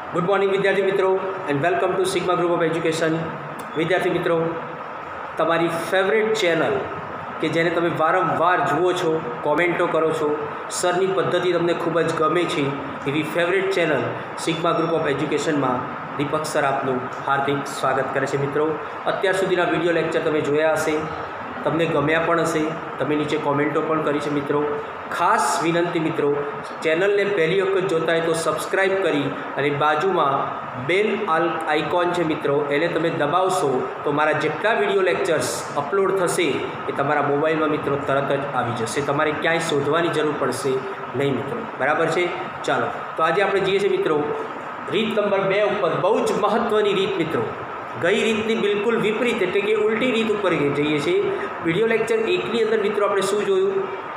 Good morning विद्यार्थी मित्रों and welcome to Sigma group of education. विद्यार्थी मित्रों, तमारी फेवरेट चैनल કે જેને તમે વારંવાર જુઓ છો, કોમેન્ટો કરો છો, સરની પદ્ધતિ તમને ખૂબ જ ગમે છે એવી favourite channel Sigma group of એજ્યુકેશનમાં દીપક સર આપનું હાર્દિક સ્વાગત કરે છે। મિત્રો, અત્યાર સુધીના વિડીયો લેક્ચર તમે જોયા હશે, તમને ગમ્યા પણ હશે, તમે નીચે કોમેન્ટો પણ કરી છે। મિત્રો, ખાસ વિનંતી મિત્રો, ચેનલને પહેલી વખત જોતા હોય તો સબસ્ક્રાઈબ કરી અને બાજુમાં બેલ આઇકોન છે મિત્રો, એને તમે દબાવશો તો મારા જેટલા વિડીયો લેક્ચર્સ અપલોડ થશે એ તમારા મોબાઈલમાં મિત્રો તરત જ આવી જશે, તમારે ક્યાંય શોધવાની જરૂર પડશે નહીં મિત્રો। બરાબર છે? ચાલો, તો આજે આપણે જઈએ છીએ મિત્રો રીત નંબર 2 ઉપર। બહુ જ મહત્ત્વની રીત મિત્રો, ગઈ રીતની બિલકુલ વિપરીત એટલે કે ઉલટી રીત ઉપર જઈએ છીએ। વિડીયો લેક્ચર 1ની અંદર મિત્રો આપણે શું જોયું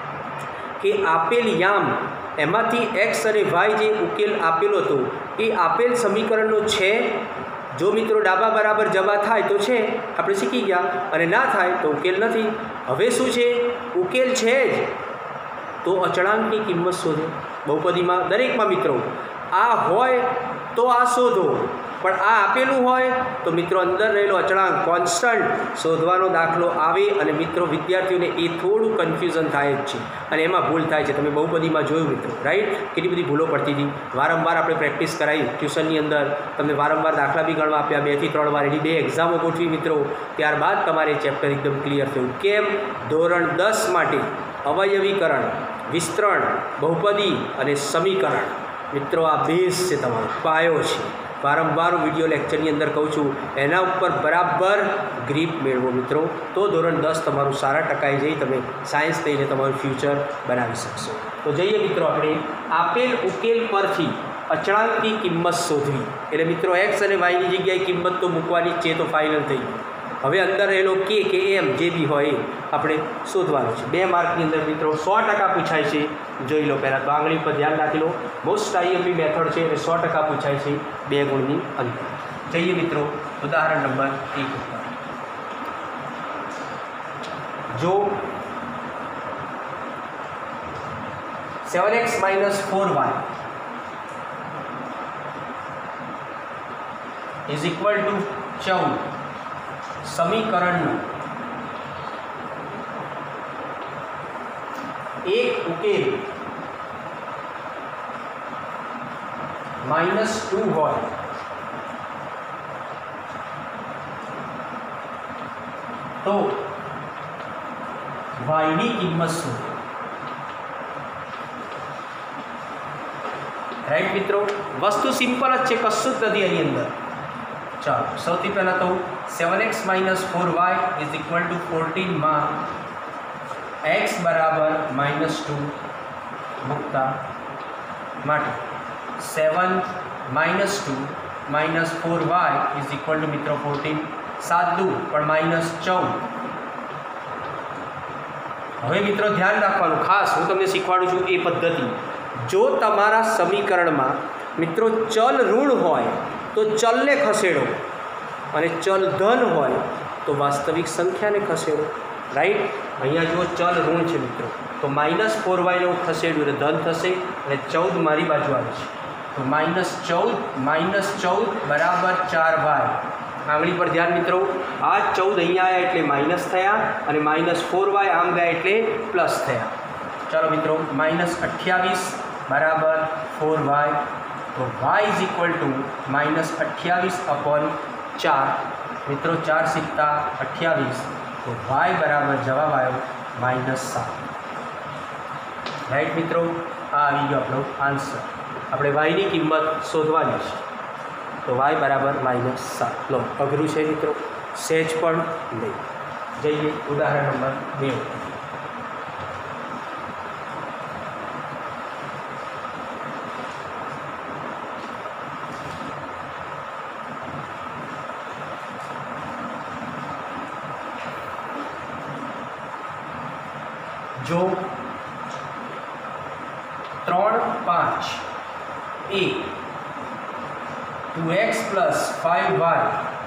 કે આપેલ યામ એમાંથી એક્સ અને વાય જે ઉકેલ આપેલો હતો એ આપેલ સમીકરણનો છે, જો મિત્રો ડાબા બરાબર જમા થાય તો છે, આપણે શીખી ગયા, અને ના થાય તો ઉકેલ નથી। હવે શું છે? ઉકેલ છે જ તો અચળાંકની કિંમત શોધો। બહુપદીમાં દરેકમાં મિત્રો આ હોય તો આ શોધો, પણ આ આપેલું હોય તો મિત્રો અંદર રહેલો અચળાંક કોન્સ્ટન્ટ શોધવાનો દાખલો આવે અને મિત્રો વિદ્યાર્થીઓને એ થોડું કન્ફ્યુઝન થાય જ છે અને એમાં ભૂલ થાય છે। તમે બહુપદીમાં જોયું મિત્રો, રાઈટ? કેટલી બધી ભૂલો પડતી હતી, વારંવાર આપણે પ્રેક્ટિસ કરાવી ટ્યુશનની અંદર, તમને વારંવાર દાખલા બી ગણવા આપ્યા 2 થી 3 વાર, એની 2 એક્ઝામો ગોઠવી મિત્રો, ત્યારબાદ તમારે ચેપ્ટર એકદમ ક્લિયર થયું। કેમ? ધોરણ 10 માટે અવયવીકરણ, વિસ્તરણ, બહુપદી અને સમીકરણ મિત્રો આ બેઝ છે, તમારો પાયો છે। વારંવાર વિડીયો લેક્ચરની અંદર કહું છું, એના ઉપર બરાબર ગ્રીપ મેળવો મિત્રો, તો ધોરણ 10 તમારું સારા ટકાએ જઈ તમે સાયન્સ લઈને તમારું ફ્યુચર બનાવી શકશો। તો જઈએ મિત્રો આપણે આપેલ ઉકેલ પરથી અચળાંકની કિંમત શોધવી। એટલે મિત્રો એક્સ અને વાયની જગ્યાએ કિંમત તો મૂકવાની જ છે, તો ફાઇનલ થઈ ગયું। હવે અંદર રહેલો કે એમ જે બી હોય એ આપણે શોધવાનું છે। 2 માર્કની અંદર મિત્રો 100% પૂછાય છે, જોઈ લો। પહેલાં તો આંગળી પર ધ્યાન રાખી લો, મોસ્ટ આઈએમપી મેથડ છે એટલે 100% પૂછાય છે 2 ગુણની અંદર। જઈએ મિત્રો ઉદાહરણ નંબર 1 ઉપર। જો 7x - 4y = 14 સમીકરણનો એક ઉકેલ -2 હોય તો y ની કિંમત શું? રાઈટ મિત્રો, વસ્તુ સિમ્પલ જ છે, કશું જ નથી એની અંદર। ચાલો, સૌથી પહેલાં તો 7x - 4y = 14 માં x બરાબર -2 મૂકતા માટે 7 - 2 - 4y = મિત્રો 14, 7 દૂ પણ -14। હવે મિત્રો ધ્યાન રાખવાનું, ખાસ હું તમને શીખવાડું છું એ પદ્ધતિ। જો તમારા સમીકરણમાં મિત્રો ચલ ઋણ હોય તો ચલને ખસેડો, અને ચલ ધન હોય તો વાસ્તવિક સંખ્યાને ખસેડો, રાઈટ? અહીંયા જો ચલ ઋણ છે મિત્રો, તો -4y ને હું ખસેડ્યું એટલે ધન થશે, અને 14 મારી બાજુ આવે છે, તો -14 બરાબર 4y। આંગળી પર ધ્યાન મિત્રો, આ 14 અહીંયા આવ્યા એટલે માઇનસ થયા, અને -4y આમ ગયા એટલે પ્લસ થયા। ચાલો મિત્રો, -28 બરાબર 4y, તો y = -28/4 મિત્રો, 4 × 28, તો y બરાબર જવાબ આવ્યો -7। રાઈટ મિત્રો, આ આવી ગયો આપણો આન્સર। આપણે yની કિંમત શોધવાની છે, તો y બરાબર -7। લો, અઘરું છે મિત્રો, સહેજ પણ નહીં। જઈએ ઉદાહરણ નંબર 2 ઉપર। જો 3, 5 એ 2x + 5y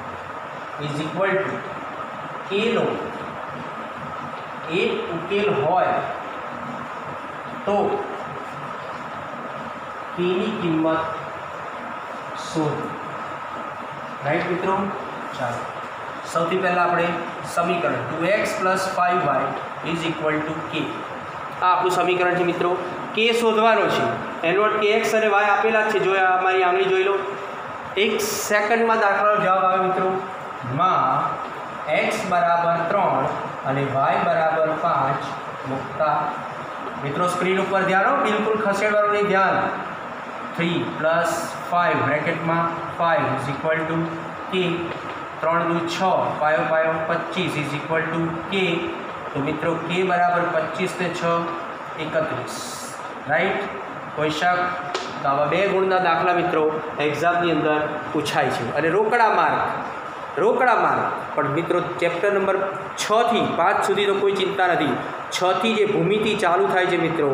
= k નો એક ઉકેલ હોય તો k ની કિંમત શોધ। રાઈટ મિત્રો, ચાલો સૌથી પહેલાં આપણે સમીકરણ 2x + 5y = k, આ આપણું સમીકરણ છે મિત્રો। કે શોધવાનો છે, એનો અર્થ કે x અને y આપેલા જ છે। જો અમારી આંગળી જોઈ લો, 1 સેકન્ડમાં દાખલાનો જવાબ આવે મિત્રો। માં x = 3 અને y = 5 મૂકતા મિત્રો સ્ક્રીન ઉપર ધ્યાન હો, બિલકુલ ખસેડવાનું નહીં, ધ્યાન। 3 + 5 બ્રેકેટમાં 5 = k, 3 × 6 5 25 = k। તો મિત્રો k બરાબર 25 ને 6 31, રાઈટ। કોઈ શક? તો આવા 2 ગુણના દાખલા મિત્રો એક્ઝામની અંદર પૂછાય છે અને રોકડા માર્ક। પણ મિત્રો ચેપ્ટર નંબર 6 થી 5 સુધી તો કોઈ ચિંતા નથી। 6 થી જે ભૂમિતિ ચાલુ થાય છે મિત્રો,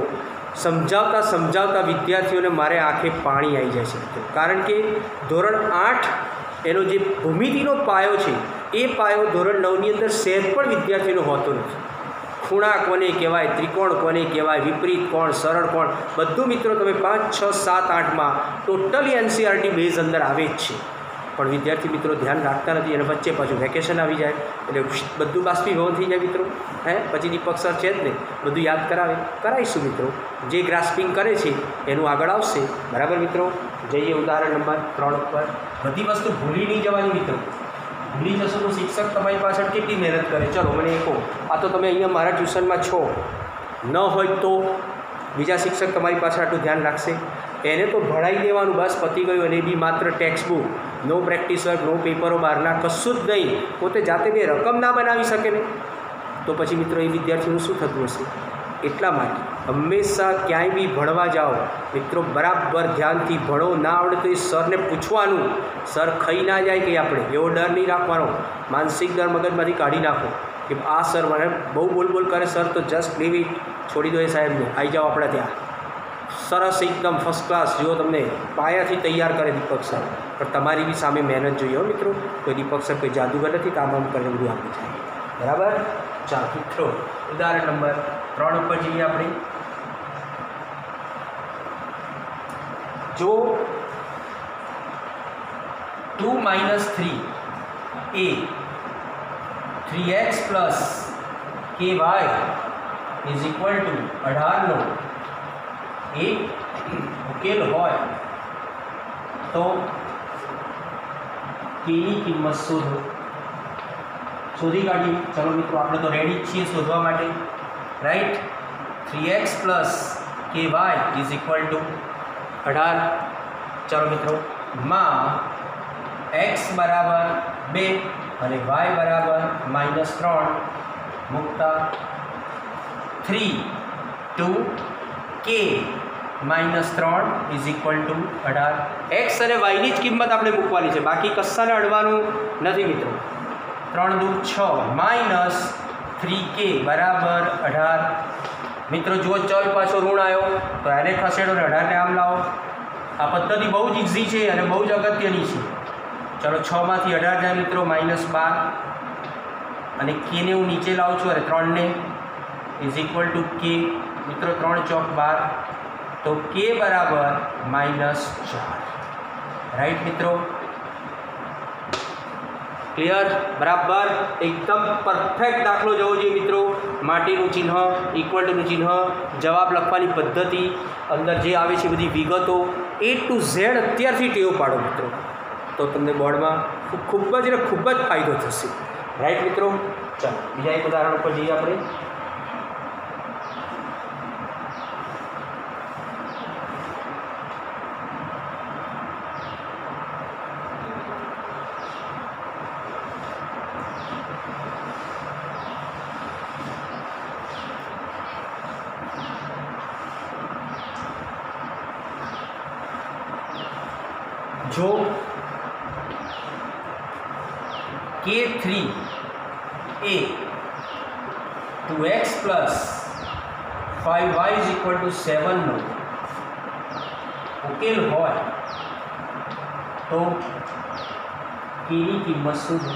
સમજાવતા વિદ્યાર્થીઓને મારે આંખે પાણી આવી જાય છે મિત્રો, કારણ કે ધોરણ 8 એનો જે ભૂમિતિનો પાયો છે એ પાયો ધોરણ 9ની અંદર સહેજ પણ વિદ્યાર્થીનો હોતો નથી। ખૂણા કોને કહેવાય, ત્રિકોણ કોને કહેવાય, વિપરીત કોણ, સરળ કોણ, બધું મિત્રો તમે 5, 6, 7, 8માં ટોટલી એનસીઈઆરટી બેઝ અંદર આવે જ છે। પણ વિદ્યાર્થી મિત્રો ધ્યાન રાખતા નથી અને વચ્ચે પાછું વેકેશન આવી જાય એટલે બધું બાષ્પીભવન થઈ જાય મિત્રો। પછી દીપક સર છે જ ને, બધું યાદ કરાવીશું મિત્રો। જે ગ્રાસ્પિંગ કરે છે એનું આગળ આવશે, બરાબર મિત્રો। જઈએ ઉદાહરણ નંબર 3 ઉપર। બધી વસ્તુ ભૂલી નહીં જવાની મિત્રો, ભૂલી જશો તો શિક્ષક તમારી પાછળ કેટલી મહેનત કરે। ચલો મને એ કહો, આ તો તમે અહીંયા મારા ટ્યુશનમાં છો, ન હોય તો બીજા શિક્ષક તમારી પાસે આટલું ધ્યાન રાખશે? એને તો ભણાવી દેવાનું, બસ પતી ગયું। અને એ બી માત્ર textbook, no practice work, no પેપરો બહારના, કશું જ નહીં। પોતે જાતે બે રકમ ના બનાવી શકે ને, તો પછી મિત્રો એ વિદ્યાર્થીનું શું થતું હશે? એટલા માટે હંમેશા ક્યાંય બી ભણવા જાઓ મિત્રો, બરાબર ધ્યાનથી ભણો। ના આવડે તો એ સરને પૂછવાનું, સર ખાઈ ના જાય કે આપણે, એવો ડર નહીં રાખવાનો। માનસિક ડર મગજમાંથી કાઢી નાખો કે આ સર મને બહુ બોલ કરે, સર તો જસ્ટ લીવ ઇટ, છોડી દો એ સાહેબને, આવી જાઓ આપણે ત્યાં। સરસ એકદમ ફર્સ્ટ ક્લાસ, જો તમને પાયાથી તૈયાર કરે દીપક સર। પણ તમારી બી સામે મહેનત જોઈએ હો મિત્રો, કોઈ દીપક સર કોઈ જાદુગર નથી, કામ કરીને બધું આપી જાય, બરાબર। ચાલો મિત્રો ઉદાહરણ નંબર 3 ઉપર જઈએ આપણે। જો 2 - 3a 3x + ky = 18 નો એક ઉકેલ હોય તો કેની કિંમત શોધી કાઢીએ। ચલો મિત્રો, આપણે તો રેડી જ છીએ શોધવા માટે, રાઈટ। 3x + ky = 18। ચાલો મિત્રો, માં x = 2 અને y = -3 મૂકતા 3 * 2 k - 3 = 18। x અને y ની જ કિંમત આપણે મૂકવાની છે, બાકી કશાને અડવાનું નથી મિત્રો। 3 × 6 -3k = 18। મિત્રો જો ચલ પાછો ઋણ આવ્યો તો એને ખસેડો ને 18ને આમ લાવો। આ પદ્ધતિ બહુ જ ઇઝી છે અને બહુ જ અગત્યની છે। ચલો 6 માંથી 18 જાય મિત્રો, -12 અને કેને હું નીચે લાવું છું, અરે 3ને = k મિત્રો। 3 × 4 = 12, તો k = -4, રાઈટ મિત્રો। ક્લિયર? બરાબર, એકદમ પરફેક્ટ દાખલો જવો જોઈએ મિત્રો। માટીનું ચિહ્ન, ઇક્વલનું ચિહ્ન, જવાબ લખવાની પદ્ધતિ, અંદર જે આવે છે બધી વિગતો A to Z અત્યારથી ટેવ પાડો મિત્રો, તો તમને બોર્ડમાં ખૂબ જ ફાયદો થશે, રાઈટ મિત્રો। ચાલો બીજા એક ઉદાહરણ ઉપર જઈએ આપણે। जो K3a 2x + 5y = 7 નો ઉકેલ હોય તો કેની કિંમત શોધો।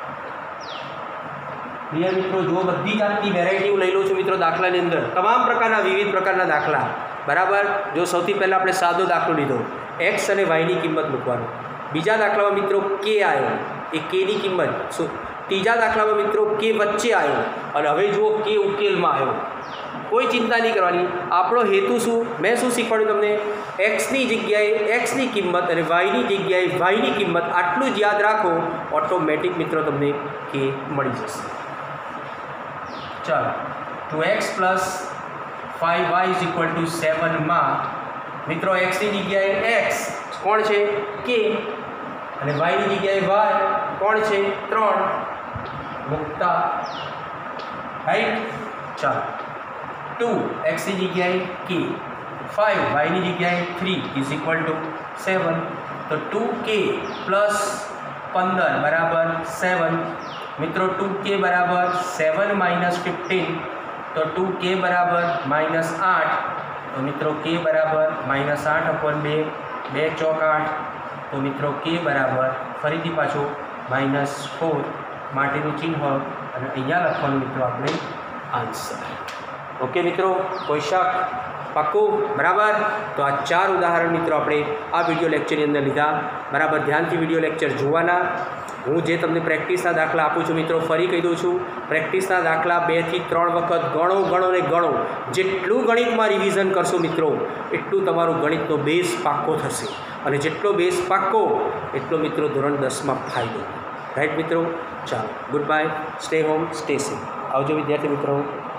પ્રિય મિત્રો, જો બધી જાતની વેરાયટી હું લઈ લઉં છું મિત્રો દાખલાની અંદર, તમામ પ્રકારના વિવિધ પ્રકારના દાખલા, બરાબર। જો સૌથી પહેલાં આપણે સાદો દાખલો લીધો, एक्स और वाय की किंमत मूकवानुं। बीजा दाखला में मित्रों के आयो ए के नी किंमत शू, तीजा दाखला में मित्रों के वच्चे आयो और हवे जुओ के उकेल में आयो। कोई चिंता नहीं करवानी। आपणो हेतु शू, मैं शू शीखवाड्युं तमने, एक्स नी जग्याए एक्स नी किंमत और वाय नी जग्याए वाय नी किंमत आटलू ज याद राखो, ऑटोमेटिक मित्रों तमने के मळी जशे। चलो 2x + 5y = 7 में मित्रों एक्स की जगह एक्स कोण है के और वाय की जगह वाय कोण है 3 मुक्ता राइट। चलो 2x की जगह के 5 वाय की जगह 3 = 7 तो 2k + 15 बराबर 7 मित्रों 2k बराबर 7 - 15 तो 2k बराबर -8 तो मित्रों k बराबर -8/2 2 चौक 8 तो मित्रों k बराबर फरीथी पाछो -4 माटेनुं चिन्ह अने अहींया लखवानुं मित्रों आपणे आंसर। ओके मित्रों, कोई शक? पाक्कू बराबर। तो आ 4 उदाहरण मित्रों आपणे आ विडियो लेक्चर अंदर लीधा। बराबर ध्यानथी विडियो लेक्चर जोवाना। हूँ जे तमने प्रेक्टिसना दाखला आपू छूं मित्रों, फरी कही दूँ छूं, प्रेक्टिसना दाखला 2 થી 3 वखत गणो गणो ने गणो। जेटलू गणित में रिविजन करशो मित्रों एटलू तमारो गणितनो बेस पाक्को थशे अने जेटलो बेस पाक्को एटलो मित्रों धोरण 10 में फायदो। राइट मित्रों, चलो good bye, stay home stay safe. आवजो विद्यार्थी मित्रों।